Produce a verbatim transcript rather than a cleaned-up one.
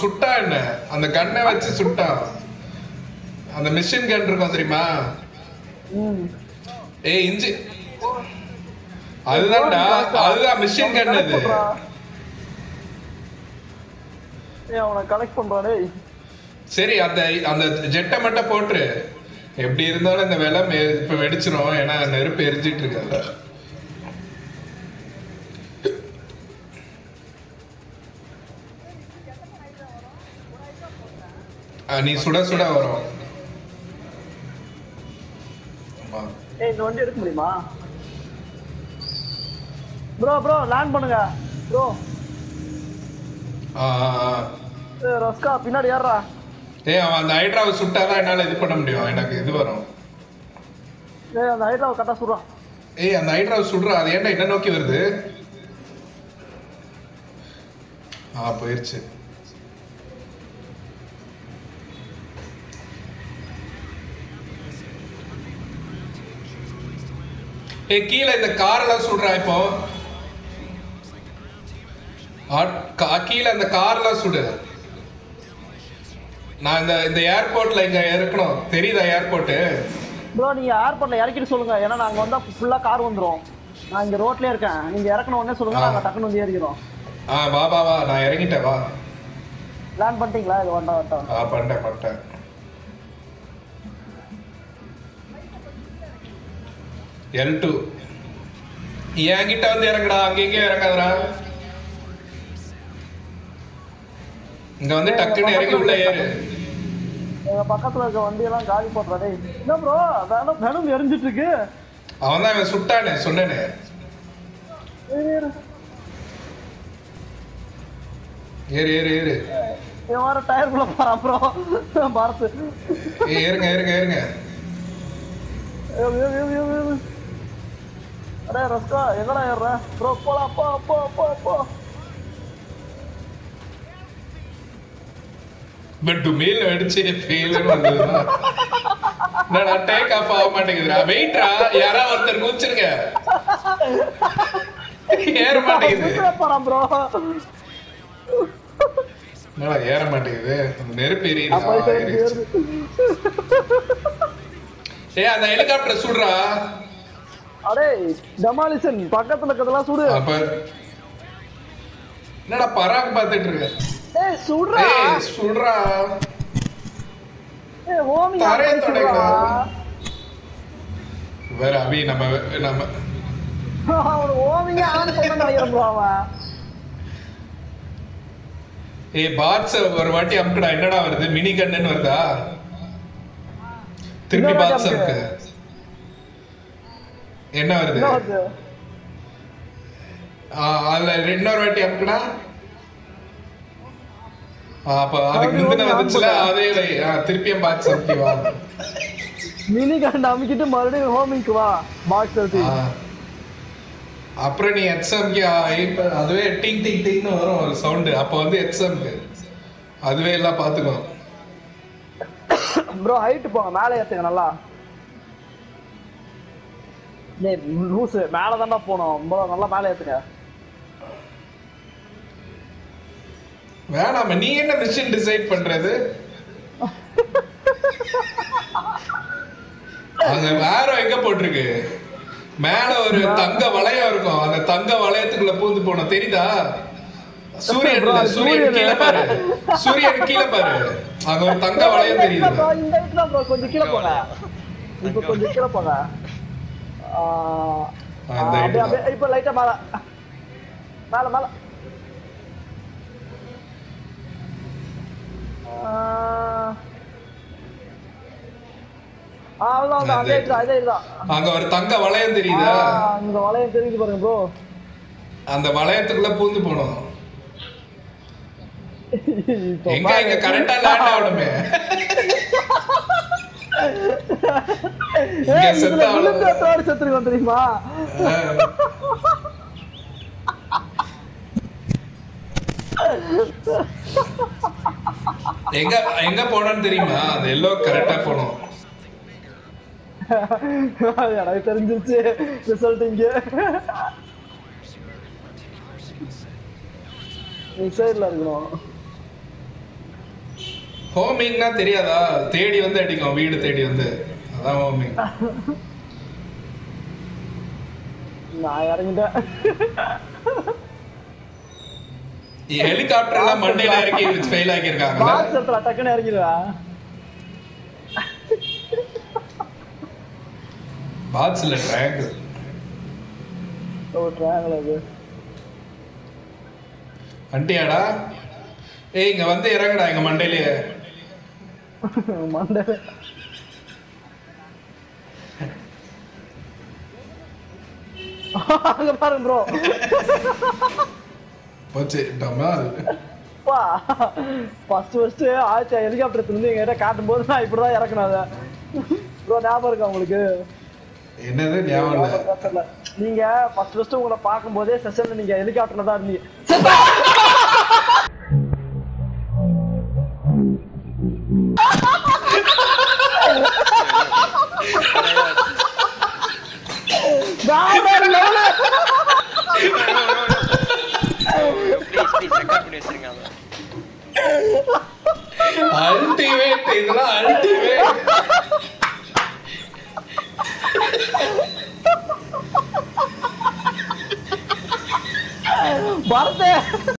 சுட்டா என்ன அந்த கண்ணை வச்சு சுட்டான் அந்த மிஷின் கன் இருக்கும் தெரியுமா ஏய் இஞ்சி அதுதான்டா அதுதான் மிஷின் கன் அது ஏய் அவனை கலெக்ட் பண்றானே சரி அந்த அந்த ஜெட்டை மட்டும் போட்டுரு எப்படி இருந்தாலும் இந்த வெலை இப்ப வெடிச்சிரும் ஏன்னா நெருப்பு எரிஞ்சிட்டு இருக்கல நீ சுட சுட வரும் ஏய் இந்த வண்டி எடுக்க முடியுமா ப்ரோ ப்ரோ லேண்ட் பண்ணுங்க ப்ரோ ஆ ஏய் ரஸ்கா பின்னாடி ஏறா ஏய் அவன் அந்த ஹைட்ராவை சுட்டாதான் என்னால இது பண்ண முடியும் எனக்கு இது வரும் ஏய் அந்த ஹைட்ராவை கரெக்டா சுடுறான் ஏய் அந்த ஹைட்ராவை சுடுறா அது ஏன்டா என்ன நோக்கி வருது ஆ போயிருச்சு ஏய் கீழே இந்த கார்லாம் சுடுறா இப்போ கீழே அந்த கார்லாம் சுடு நான் இந்த இந்த ஏர்போர்ட்ல இங்க இறக்கணும் தெரியுதா ஏர்போர்ட் ப்ரோ நீங்க ஏர்போர்ட்ல இறக்கிட்டு சொல்லுங்க ஏன்னா நாங்க வந்தா ஃபுல்லா கார் வந்துரும் நான் இங்க ரோட்லயே இருக்கேன் நீங்க இறக்கணும் உடனே சொல்லுங்க நாங்க டக்குனு வந்து ஏறிக்கிறோம் ஆ வா வா வா நான் இறங்கிட்டேன் வா லேண்ட் பண்ணிட்டீங்களா இது வண்டா வண்டா ஆ பண்ணிட்டேன் பண்ணிட்டேன் எல் டூ என்கிட்ட வந்து இறங்குடா அங்க எங்கேயும் இறங்காதடா இங்க வந்து டக்குன்னு இறங்கி உள்ள ஏறு எங்க பக்கத்துல இருக்க வண்டி எல்லாம் காலி போடுறானே என்ன ப்ரோ வேணும் வேணும் எரிஞ்சிட்டு இருக்கு அவன் தான் அவன் சுட்டானே சொன்னேனே ஏறு ஏறு ஏறு இவன் வர டயர் குள்ள போறான் ப்ரோ பாரத் ஏய் ஏறுங்க ஏறுங்க ஏறுங்க அடே ரஸ்கா எங்கடா ஏறுற ப்ரோ போலாம் போ போ போ போ பட் மேல அடிச்சு ஃபெயிலர் வந்ததுனா என்னடா டேக் ஆஃப் ஆக மாட்டேங்குதுடா வெயிட்ரா யாரா ஒருத்தர் குச்சிருங்க ஏற மாட்டேங்குது போறான் ப்ரோ என்னடா ஏற மாட்டேங்குது நெருப்பு எரியுது ஏய் அந்த ஹெலிகாப்டர் சுடுறா அடே டெமாலிஷன் பக்கத்துல இருக்கதெல்லாம் சுடு அப்ப என்னடா பராக் பார்த்துட்டு இருக்க ஏய் சுடுறா ஏய் சுடுறா ஏய் ஓமி தரே தொடங்கடா வேற அபி நம்ம நம்ம அவன் ஓமிங்க ஆன் பண்ண நினைக்கிறேன் ப்ரோ அவன் ஏய் பாட்ஸ் ஒரு வாட்டி அம்கடா என்னடா வருது மினி கன்னு வருதா திருப்பி பாட்ஸ் அம்க்கு என்ன வருது ஆ அதுல இன்னொரு வாட்டி அம்கடா அப்ப அதுக்கு முந்தின வந்துச்சுல அதே திருப்பியும் பாட்ஸ் அம்கி வா மினி கன் அமுக்கிட்டு மறுபடியும் ஹோமிங்க்கு வா பாக்ஸ் எடுத்து அப்புறம் நீ எக்ஸாம்க்கு அதுவே டிங் டிங் டிங்னு வரும் ஒரு சவுண்டு அப்போ வந்து எக்ஸாம்க்கு அதுவே எல்லாம் பார்த்துக்கோ ப்ரோ ஹைட் போங்க மேலே ஏற்றுங்க நல்லா லூஸ் மேலே தான்டா போனோம் ப்ரோ நல்லா மேலே ஏற்றுங்க வேணாம நீ என்ன மிஷன் டிசைட் பண்றது அங்க வேற எங்க போட்டிருக்கு மேல ஒரு தங்க வளையம் இருக்கும் அந்த தங்க வளையத்துக்குள்ள பூந்து போனோம் தெரியுதா சூரியன் சூரியன் கீழே பாரு சூரியன் கீழே பாரு அங்க ஒரு தங்க வளையம் தெரியுது இந்த இடத்துல ப்ரோ கொஞ்சம் கீழே போங்க இப்போ கொஞ்சம் கீழே போங்க இப்ப லைட்டா மேல மேல மேல அங்க ஒரு தங்க வளையம் தெரியுதா அந்த வளையம் தெரியுது பாருங்க ப்ரோ அந்த வளையத்துக்குள்ள பூந்து போனோம் எங்க இங்க கரெக்டா லேண்ட் ஆகணுமே செத்துருக்கோம் தெரியுமா எங்க எங்க போனோம்னு தெரியுமா அந்த எல்லோ கரெக்டா போனோம் எனக்கு தெரிஞ்சிருச்சு ரிசல்ட் இங்க சைட்ல இருக்கணும் ஹோமிங்னா தெரியாதா? தேடி வந்து அடிக்கும், வீடு தேடி வந்து. அதான் ஹோமிங். நான் இறங்கிட்டேன். ஹெலிகாப்டர் எல்லாம் மண்டையில இறக்கி ஃபெயில் ஆக்கியிருக்காங்க. பாஸ் செட்ரா டக்குன்னு இறங்கிடுவா. பாட்ஸ்ல ட்ரையாங்கிள். ஓ ட்ரையாங்கிள் அது. அண்டியாடா. ஏய் இங்க வந்து இறங்குடா எங்க மண்டையிலே. மண்டை. அங்க பாருங்க ப்ரோ. போச்சு டமால். பா ஃபர்ஸ்ட் ஃபர்ஸ்ட் ஆச்சா ஹெலிகாப்டர் இருந்து எங்ககிட்ட காட்டும் போது நான் இப்படிதான் இறக்கணும் அத. ப்ரோ ஞாபகம் இருக்கா உங்களுக்கு? என்னது ஞாபகம் இல்ல. நீங்க ஃபர்ஸ்ட் ஃபர்ஸ்ட் உங்களை பாக்கும்போதே செஷன்ல நீங்க ஹெலிகாப்டர்ல தான் இருந்தீங்க. அல்டிமேட் இதெல்லாம் அல்டிமேட். பரதே